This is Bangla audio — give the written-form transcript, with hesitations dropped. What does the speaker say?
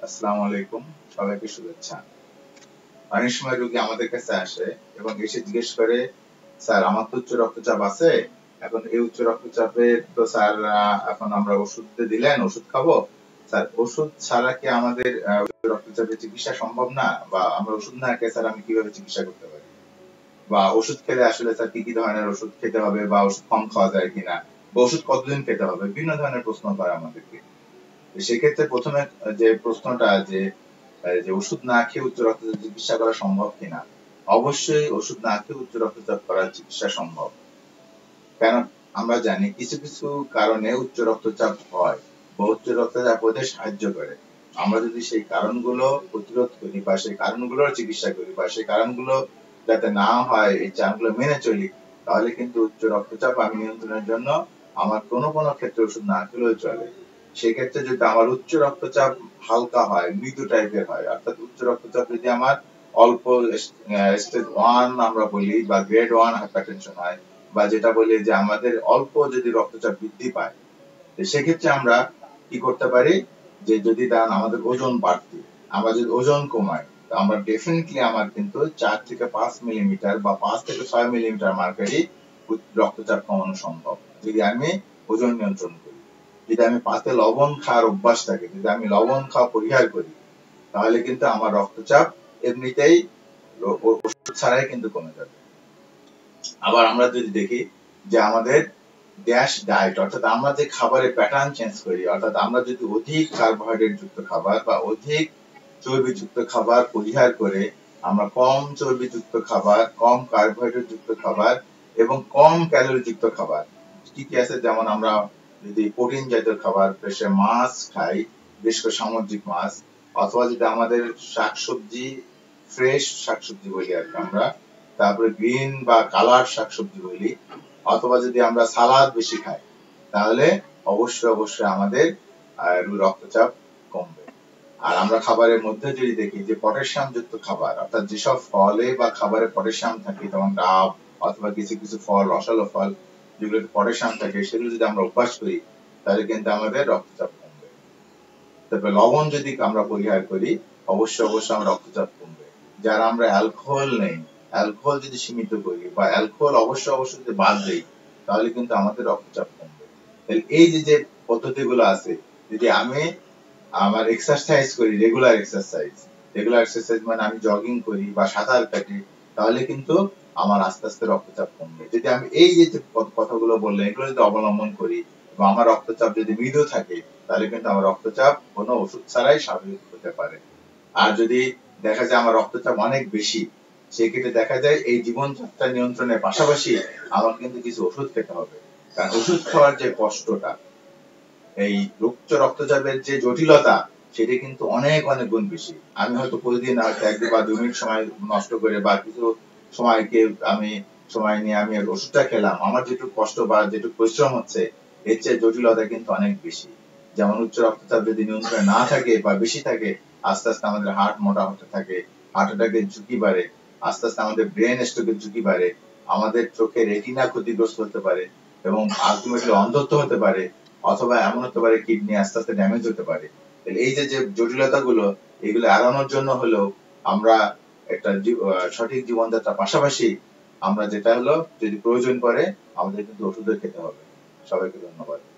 আসসালামু আলাইকুম, সবাইকে শুভেচ্ছা। অনেক সময় রোগী আমাদের কাছে আসে এবং এসে জিজ্ঞেস করে, স্যার আমার তো উচ্চ রক্তচাপ আছে, এখন এই উচ্চ রক্তচাপে তো স্যার এখন আমরা ওষুধ দিলেন, ওষুধ খাবো, স্যার ওষুধ ছাড়া কি আমাদের উচ্চ রক্তচাপের চিকিৎসা সম্ভব না, বা আমরা ওষুধ না খেয়ে স্যার আমি কিভাবে চিকিৎসা করতে পারি, বা ওষুধ খেলে আসলে স্যার কি কি ধরনের ওষুধ খেতে হবে, বা ওষুধ কম খাওয়া যায় কিনা, বা ওষুধ কতদিন খেতে হবে, বিভিন্ন ধরনের প্রশ্ন করে আমাদেরকে। সেক্ষেত্রে প্রথমে যে প্রশ্নটা যে ওষুধ না খেয়ে উচ্চ রক্তচাপ চিকিৎসা করা সম্ভব কিনা, অবশ্যই ওষুধ না খেয়ে উচ্চ রক্তচাপ করার চিকিৎসা সম্ভব। কেন, আমরা জানি কিছু কিছু কারণে উচ্চ রক্তচাপ হয় বা উচ্চ রক্তচাপ হতে সাহায্য করে। আমরা যদি সেই কারণগুলো প্রতিরোধ করি বা সেই কারণগুলোর চিকিৎসা করি বা সেই কারণগুলো যাতে না হয় এই চাপগুলো মেনে চলি, তাহলে কিন্তু উচ্চ রক্তচাপ আমি নিয়ন্ত্রণের জন্য আমার কোনো কোনো ক্ষেত্রে ওষুধ না খেলেও চলে। সেক্ষেত্রে যদি আমার উচ্চ রক্তচাপ হালকা হয়, মৃদু টাইপের হয়, অর্থাৎ উচ্চ রক্তচাপ যদি আমার অল্প স্টেজ 1 আমরা বলি বা গ্রেড 1 হাইপারটেনশন হয়, বা যেটা বলি যে আমাদের অল্প যদি রক্তচাপ বৃদ্ধি পায়, সেক্ষেত্রে আমরা কি করতে পারি, যে যদি ধরেন আমাদের ওজন বাড়তি, আমরা যদি ওজন কমাই, আমরা ডেফিনেটলি আমার কিন্তু 4 থেকে 5 মিলিমিটার বা 5 থেকে 6 মিলিমিটার মার্কারি রক্তচাপ কমানো সম্ভব যদি আমি ওজন নিয়ন্ত্রণ করি। যদি আমি পাতে লবণ খাওয়ার অভ্যাস থাকে, যদি আমি লবণ খাওয়া পরিহার করি, তাহলে কিন্তু আমার রক্তচাপ এমনিতেই ওষুধ ছাড়াই কিন্তু কমে যাবে। আবার আমরা যদি দেখি যে আমাদের ড্যাশ ডায়েট, অর্থাৎ আমরা যে খাবারের প্যাটার্ন চেঞ্জ করি, অর্থাৎ আমরা যদি অধিক কার্বোহাইড্রেট যুক্ত খাবার বা অধিক চর্বিযুক্ত খাবার পরিহার করে আমরা কম চর্বিযুক্ত খাবার, কম কার্বোহাইড্রেট যুক্ত খাবার এবং কম ক্যালোরি যুক্ত খাবার কি কি আছে, যেমন আমরা যদি প্রোটিন জাতীয় খাবার, বেশি মাছ খাই, বিশেষ করে সামুদ্রিক মাছ, অথবা যদি আমাদের শাকসবজি, ফ্রেশ শাকসবজি বলি আর কি আমরা, তারপরে গ্রিন বা কালার শাকসবজি বলি, অথবা যদি আমরা সালাদ বেশি খাই, তাহলে অবশ্যই অবশ্যই আমাদের রক্তচাপ কমবে। আর আমরা খাবারের মধ্যে যদি দেখি যে পটাশিয়াম যুক্ত খাবার, অর্থাৎ যেসব ফলে বা খাবারে পটাশিয়াম থাকে, যেমন ডাব অথবা কিছু কিছু ফল, রসালো ফল যেগুলোতে পটাশিয়াম থাকে, সেগুলো যদি আমরা অভ্যাস করি, তাহলে কিন্তু আমাদের রক্তচাপ কমবে। তারপরে লবণ যদি আমরা পরিহার করি, অবশ্যই অবশ্যই আমার রক্তচাপ কমবে। যারা আমরা অ্যালকোহল নেই, অ্যালকোহল যদি সীমিত করি বা অ্যালকোহল অবশ্যই অবশ্যই যদি বাদ দিই, তাহলে কিন্তু আমাদের রক্তচাপ কমবে। এই যে যে পদ্ধতিগুলো আছে, যদি আমি আমার এক্সারসাইজ করি, রেগুলার এক্সারসাইজ মানে আমি জগিং করি বা সাঁতার কাটি, তাহলে কিন্তু আমার আস্তে আস্তে রক্তচাপ কমবে। যদি আমি এই যে কথাগুলো বললাম এগুলো যদি অবলম্বন করি এবং আমার রক্তচাপ যদি মৃদু থাকে, তাহলে কিন্তু আমার রক্তচাপ কোনো ওষুধ ছাড়াই স্বাভাবিক হতে পারে। আর যদি দেখা যায় আমার রক্তচাপ অনেক বেশি, সেক্ষেত্রে দেখা যায় এই জীবনযাত্রা নিয়ন্ত্রণের পাশাপাশি আমার কিন্তু কিছু ওষুধ খেতে হবে। কারণ ওষুধ খাওয়ার যে কষ্টটা, এই উচ্চ রক্তচাপের যে জটিলতা, সেটা কিন্তু অনেক অনেক গুণ বেশি। আমি হয়তো প্রতিদিন হয়তো 1 বা 2 মিনিট সময় নষ্ট করে বা কিছু সময়কে আমি সময় নিয়ে আমি ওষুধটা খেলাম, আমার যেটুকু কষ্ট বা যেটুকু পরিশ্রম হচ্ছে, এর চেয়ে জটিলতা কিন্তু অনেক বেশি। যেমন উচ্চ রক্তচাপ যদি নিয়ন্ত্রণে না থাকে বা বেশি থাকে, আস্তে আস্তে আমাদের হার্ট মোটা হতে থাকে, হার্ট অ্যাটাকের ঝুঁকি বাড়ে, আস্তে আস্তে আমাদের ব্রেন স্ট্রোকের ঝুঁকি বাড়ে, আমাদের চোখের রেটিনা ক্ষতিগ্রস্ত হতে পারে এবং আলটিমেটলি অন্ধত্ব হতে পারে, অথবা এমন হতে পারে কিডনি আস্তে আস্তে ড্যামেজ হতে পারে। এই যে যে জটিলতাগুলো, এগুলো এড়ানোর জন্য হলো আমরা একটা সঠিক জীবনযাত্রার পাশাপাশি আমরা যেটা হলো যদি প্রয়োজন পড়ে আমাদের কিন্তু ওষুধও খেতে হবে। সবাইকে ধন্যবাদ।